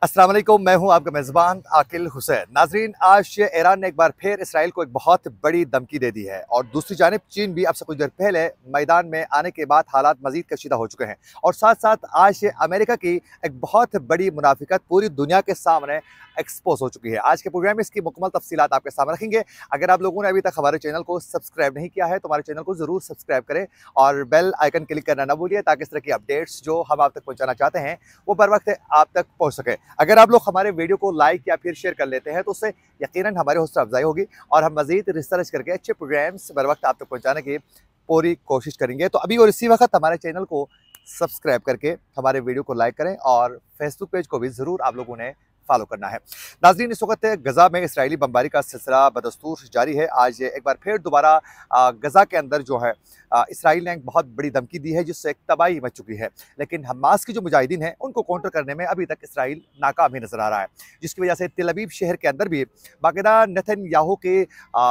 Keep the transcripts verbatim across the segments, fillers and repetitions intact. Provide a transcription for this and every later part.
अस्सलाम वालेकुम, मैं हूं आपका मेज़बान आकिल हुसैन। नाजरीन, आज ईरान ने एक बार फिर इसराइल को एक बहुत बड़ी धमकी दे दी है और दूसरी जानिब चीन भी अब से कुछ देर पहले मैदान में आने के बाद हालात मजीद कशीदा हो चुके हैं और साथ साथ आज अमेरिका की एक बहुत बड़ी मुनाफिकत पूरी दुनिया के सामने एक्सपोज हो चुकी है। आज के प्रोग्राम में इसकी मुकम्मल तफसीलात आपके सामने रखेंगे। अगर आप लोगों ने अभी तक हमारे चैनल को सब्सक्राइब नहीं किया है तो हमारे चैनल को ज़रूर सब्सक्राइब करें और बेल आइकन क्लिक करना ना भूलिए ताकि इस तरह की अपडेट्स जो हम आप तक पहुँचाना चाहते हैं वो बर वक्त आप तक पहुँच सके। अगर आप लोग हमारे वीडियो को लाइक या फिर शेयर कर लेते हैं तो उससे यकीनन हमारी हौसला अफजाई होगी और हम मजीद रिसर्च करके अच्छे प्रोग्राम्स बर वक्त आप तक पहुँचाने की पूरी कोशिश करेंगे। तो अभी और इसी वक्त हमारे चैनल को सब्सक्राइब करके हमारे वीडियो को लाइक करें और फेसबुक पेज को भी ज़रूर आप लोगों ने फॉलो करना है। नाज़रीन, इस वक्त गज़ा में इसराइली बमबारी का सिलसिला बदस्तूर जारी है। आज एक बार फिर दोबारा गज़ा के अंदर जो है इसराइल ने एक बहुत बड़ी धमकी दी है जिससे एक तबाही मच चुकी है, लेकिन हमास की जो मुजाहिदीन हैं उनको काउंटर करने में अभी तक इसराइल नाकाम ही नजर आ रहा है, जिसकी वजह से तेल अवीव शहर के अंदर भी बाकायदा नेतन्याहू के,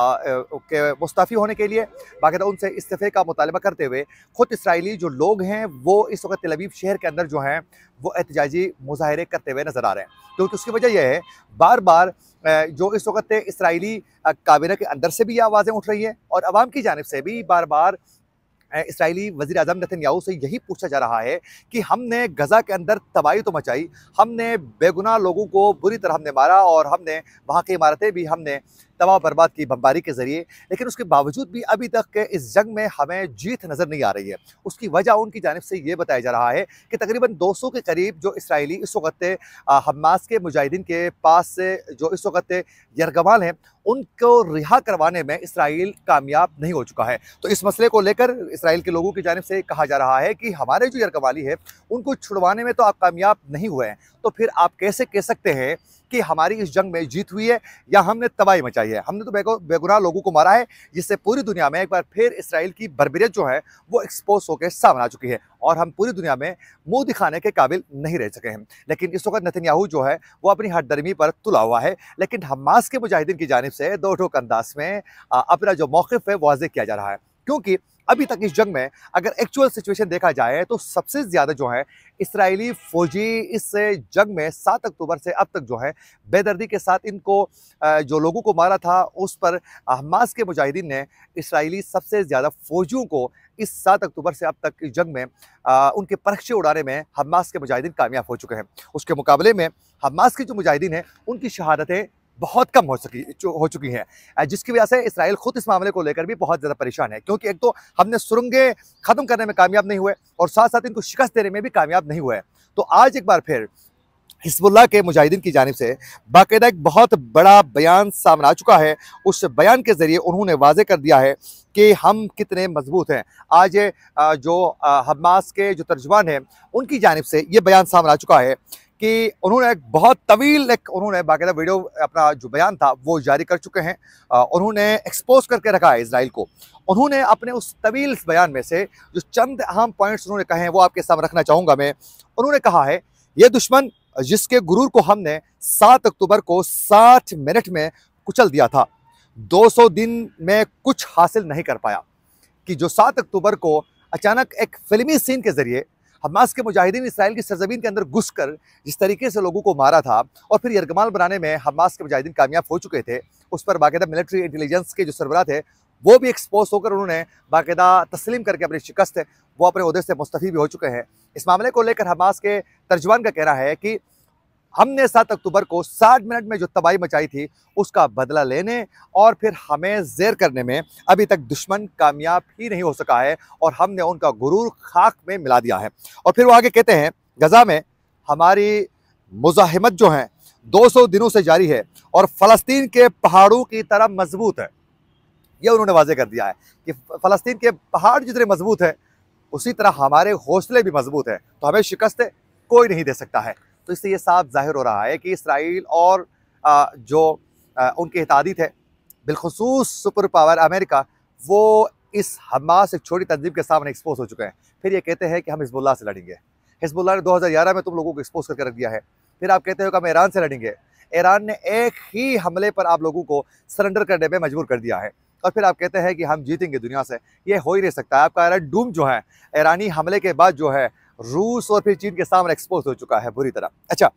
के मुस्तफ़ी होने के लिए बाकायदा उनसे इस्तीफ़े का मुतालबा करते हुए खुद इसराइली जो लोग हैं वो इस वक्त तेल अवीव शहर के अंदर जो हैं वो एहतजाजी मुजाहरे करते हुए नजर आ रहे हैं। क्योंकि उसकी वजह यह है बार बार जो इस वक्त इसराइली काबिना के अंदर से भी ये आवाज़ें उठ रही हैं और अवाम की जानिब से भी बार बार इसराइली वज़ीर आज़म नेतन्याहू से यही पूछा जा रहा है कि हमने गज़ा के अंदर तबाही तो मचाई, हमने बेगुनाह लोगों को बुरी तरह हमने मारा और हमने वहाँ की इमारतें भी हमने तबाह बर्बाद की बमबारी के ज़रिए, लेकिन उसके बावजूद भी अभी तक के इस जंग में हमें जीत नज़र नहीं आ रही है। उसकी वजह उनकी जानिब से ये बताया जा रहा है कि तकरीबन दो सौ के करीब जो इसराइली इस वक्त हमास के मुजाहिदीन के पास से जो इस वक्त यरगमाल हैं उनको रिहा करवाने में इसराइल कामयाब नहीं हो चुका है। तो इस मसले को लेकर इसराइल के लोगों की जानिब से कहा जा रहा है कि हमारे जो यरगमाली है उनको छुड़वाने में तो आप कामयाब नहीं हुए हैं, तो फिर आप कैसे कह सकते हैं कि हमारी इस जंग में जीत हुई है या हमने तबाही मचाई है। हमने तो बेगो बेगुनाह लोगों को मारा है, जिससे पूरी दुनिया में एक बार फिर इसराइल की बर्बरियत जो है वो एक्सपोज होकर सामने आ चुकी है और हम पूरी दुनिया में मुंह दिखाने के काबिल नहीं रह सके हैं। लेकिन इस वक्त नेतन्याहू जो है वो अपनी हठधर्मी पर तुला हुआ है, लेकिन हमास के मुजाहिदीन की जानिब से दो ठोक अंदाज में अपना जो मौक़िफ़ है वाज़ेह किया जा रहा है। क्योंकि अभी तक इस जंग में अगर एक्चुअल सिचुएशन देखा जाए तो सबसे ज़्यादा जो है इसराइली फ़ौजी इस जंग में सात अक्टूबर से अब तक जो है बेदर्दी के साथ इनको जो लोगों को मारा था उस पर हमास के मुजाहिदीन ने इसराइली सबसे ज़्यादा फ़ौजियों को इस सात अक्टूबर से अब तक इस जंग में आ, उनके परखचे उड़ाने में हमास के मुजाहिदीन कामयाब हो चुके हैं। उसके मुकाबले में हमास की जो मुजाहिदीन हैं उनकी शहादतें बहुत कम हो सकी हो चुकी हैं, जिसकी वजह से इसराइल खुद इस मामले को लेकर भी बहुत ज़्यादा परेशान है। क्योंकि एक तो हमने सुरंगें ख़त्म करने में कामयाब नहीं हुए और साथ साथ इनको शिकस्त देने में भी कामयाब नहीं हुए। तो आज एक बार फिर हिज़्बुल्लाह के मुजाहिदीन की जानिब से बाकायदा एक बहुत बड़ा बयान सामने आ चुका है। उस बयान के ज़रिए उन्होंने वाज़ेह कर दिया है कि हम कितने मजबूत हैं। आज जो हमास के जो तर्जुमान हैं उनकी जानिब से ये बयान सामने आ चुका है कि उन्होंने एक बहुत तवील एक उन्होंने बाकायदा वीडियो अपना जो बयान था वो जारी कर चुके हैं। उन्होंने एक्सपोज करके रखा है इसराइल को। उन्होंने अपने उस तवील बयान में से जो चंद अहम पॉइंट्स उन्होंने कहे हैं वो आपके सामने रखना चाहूँगा मैं। उन्होंने कहा है, ये दुश्मन जिसके गुरूर को हमने सात अक्टूबर को साठ मिनट में कुचल दिया था, दो सौ दिन में कुछ हासिल नहीं कर पाया। कि जो सात अक्टूबर को अचानक एक फिल्मी सीन के ज़रिए हमास के मुजाहिदीन इसराइल की सरजमीन के अंदर घुसकर जिस तरीके से लोगों को मारा था और फिर यरगमाल बनाने में हमास के मुजाहिदीन कामयाब हो चुके थे, उस पर बाकायदा मिलिट्री इंटेलिजेंस के जो सरबराह थे वो भी एक्सपोज होकर उन्होंने बाकायदा तस्लीम करके अपनी शिकस्त है वो अपने ओहदे से मुस्तफ़ी भी हो चुके हैं। इस मामले को लेकर हमास के तर्जुमान का कहना है कि हमने सात अक्टूबर को साठ मिनट में जो तबाही मचाई थी उसका बदला लेने और फिर हमें ज़ेर करने में अभी तक दुश्मन कामयाब ही नहीं हो सका है और हमने उनका गुरूर खाक में मिला दिया है। और फिर वो आगे कहते हैं, गज़ा में हमारी मुज़ाहिमत जो है दो सौ दिनों से जारी है और फ़लस्तीन के पहाड़ों की तरह मजबूत है। ये उन्होंने वाज़ेह कर दिया है कि फ़लस्तीन के पहाड़ जितने मजबूत है उसी तरह हमारे हौसले भी मजबूत है, तो हमें शिकस्त कोई नहीं दे सकता है। तो इससे ये साफ जाहिर हो रहा है कि इसराइल और आ, जो आ, उनके इत्तेहादी थे बिलखुसूस सुपर पावर अमेरिका वो इस हमास एक छोटी तंजीम के सामने एक्सपोज हो चुके हैं। फिर ये कहते हैं कि हम हिज़्बुल्लाह से लड़ेंगे। हिज़्बुल्लाह ने दो हज़ार ग्यारह में तुम लोगों को एक्सपोज करके रख दिया है। फिर आप कहते हो कि हम ईरान से लड़ेंगे। ईरान ने एक ही हमले पर आप लोगों को सरेंडर करने में मजबूर कर दिया है और फिर आप कहते हैं कि हम जीतेंगे दुनिया से। ये हो ही नहीं सकता है। आपका ईरान डूम जो है ईरानी हमले के बाद जो है रूस और फिर चीन के सामने एक्सपोज हो चुका है बुरी तरह। अच्छा,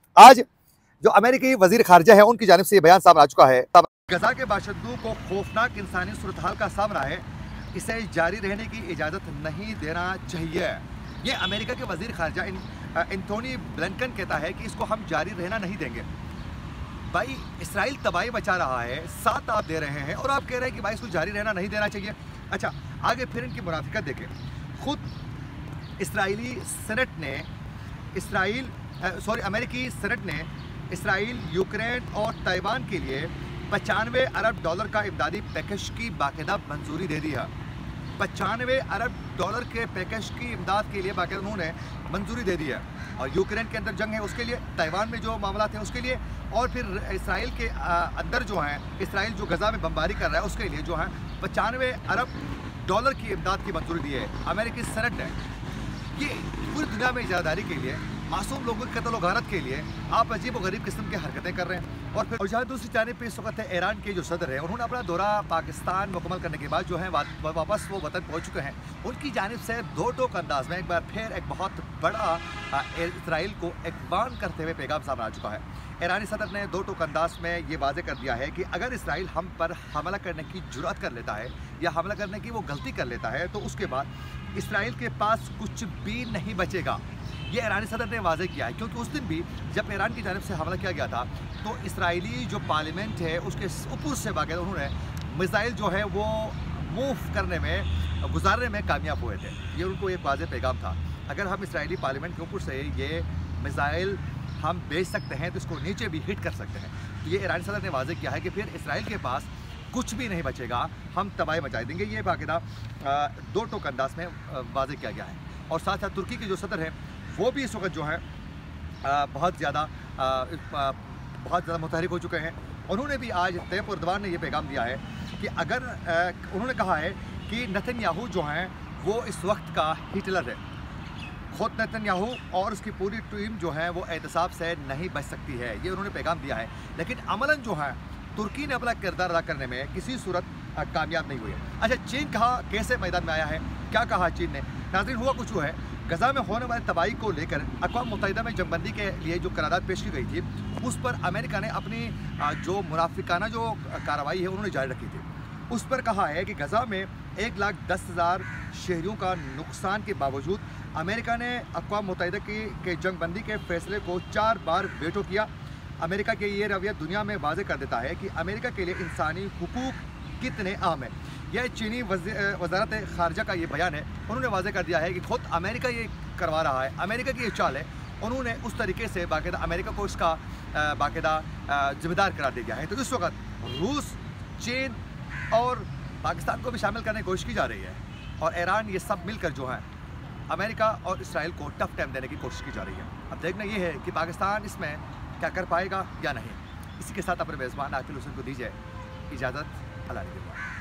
आज जो अमेरिकी वजीर खारजा है उनकी जानिब से ये बयान सामने आ चुका है। गजा के बाशिंदों को खौफनाक इंसानी सूरत हाल का सामना है, इसे जारी रहने की इजाज़त नहीं देना चाहिए। ये अमेरिका के वजीर खारजा एंथोनी ब्लिंकन कहता है कि इसको हम जारी रहना नहीं देंगे। भाई इसराइल तबाही मचा रहा है, साथ आप दे रहे हैं और आप कह रहे हैं कि भाई इसको जारी रहना नहीं देना चाहिए। अच्छा, आगे फिर इनकी मुनाफिकत देखें। खुद इसराइली सेनेट ने इसराइल सॉरी अमेरिकी सेनेट ने इसराइल, यूक्रेन और ताइवान के लिए पचानवे अरब डॉलर का इमदादी पैकेज की बाकायदा मंजूरी दे दी है। पचानवे अरब डॉलर के पैकेज की इमदाद के लिए बाकायदा उन्होंने मंजूरी दे दी है। और यूक्रेन के अंदर जंग है उसके लिए, ताइवान में जो मामला थे उसके लिए, और फिर इसराइल के अंदर जो हैं, इसराइल जो गजा में बमबारी कर रहा है उसके लिए जो है पचानवे अरब डॉलर की इमदाद की मंजूरी दी है अमेरिकी सेनेट ने। ये पूरी दुनिया में इजादारी के लिए, मासूम लोगों की कत्ल गारत के लिए आप अजीब और गरीब किस्म की हरकतें कर रहे हैं। और फिर और जहाँ दूसरी जानिब पे इस वक्त है ईरान के जो सदर हैं, उन्होंने अपना दौरा पाकिस्तान मुकम्मल करने के बाद जो है वापस वो वतन पहुँच चुके हैं। उनकी जानिब से दो टोक अंदाज में एक बार फिर एक बहुत बड़ा इसराइल को इकबान करते हुए पैगाम सामने आ चुका है। ईरानी सदर ने दो टोक अंदाज में ये वाजे कर दिया है कि अगर इसराइल हम पर हमला करने की जुर्रत कर लेता है या हमला करने की वो गलती कर लेता है तो उसके बाद इसराइल के पास कुछ भी नहीं बचेगा। ये ईरानी सदर ने वाजे किया है, क्योंकि उस दिन भी जब ईरान की जानिब से हमला किया गया था तो इसराइली जो पार्लियामेंट है उसके ऊपर से बाकायदा उन्होंने मिसाइल जो है वो मूव करने में गुजारने में कामयाब हुए थे। ये उनको एक वाजे पैगाम था, अगर हम इसराइली पार्लियामेंट के ऊपर से ये मिसाइल हम भेज सकते हैं तो इसको नीचे भी हिट कर सकते हैं। तो ये ईरानी सदर ने वाजे किया है कि फिर इसराइल के पास कुछ भी नहीं बचेगा, हम तबाही मचा देंगे। ये बाकायदा दो टोक अंदाज में वाजे किया गया है। और साथ साथ तुर्की के जो सदर हैं वो भी इस वक्त जो है आ, बहुत ज़्यादा बहुत ज़्यादा मुतहरिक हो चुके हैं। उन्होंने भी आज तैयब एर्दोगान ने ये पैगाम दिया है कि अगर आ, उन्होंने कहा है कि नेतन्याहू जो हैं वो इस वक्त का हिटलर है। खुद नेतन्याहू और उसकी पूरी टीम जो है वो एहतसाब से नहीं बच सकती है, ये उन्होंने पैगाम दिया है। लेकिन अमलन जो है तुर्की ने अपना किरदार अदा करने में किसी सूरत कामयाब नहीं हुई है। अच्छा, चीन कहा कैसे मैदान में आया है, क्या कहा चीन ने? नाज़रीन, हुआ कुछ हुआ है, गजा में होने वाली तबाही को लेकर अक़वाम मुत्तहिदा में जंगबंदी के लिए जो करारदाद पेश की गई थी उस पर अमेरिका ने अपनी जो मुनाफिकाना जो कार्रवाई है उन्होंने जारी रखी थी। उस पर कहा है कि गजा में एक लाख दस हज़ार शहरियों का नुकसान के बावजूद अमेरिका ने अक़वाम मुत्तहिदा की के जंगबंदी के फैसले को चार बार वेटो किया। अमेरिका के ये रवैया दुनिया में वाज़े कर देता है कि अमेरिका के लिए इंसानी हुकूक कितने अहम है। यह चीनी वज़ारत ख़ारजा का ये बयान है, उन्होंने वाज़े कर दिया है कि खुद अमेरिका ये करवा रहा है, अमेरिका की ये चाल है। उन्होंने उस तरीके से बाकायदा अमेरिका को इसका बाकायदा जिम्मेदार करार दे दिया है। तो इस वक्त रूस, चीन और पाकिस्तान को भी शामिल करने की कोशिश की जा रही है और ईरान, ये सब मिलकर जो है अमेरिका और इसराइल को टफ टाइम देने की कोशिश की जा रही है। अब देखना ये है कि पाकिस्तान इसमें क्या कर पाएगा या नहीं। इसी के साथ अपने मेज़बान आकिल हुसैन को दीजिए इजाज़त। अल्लाह ने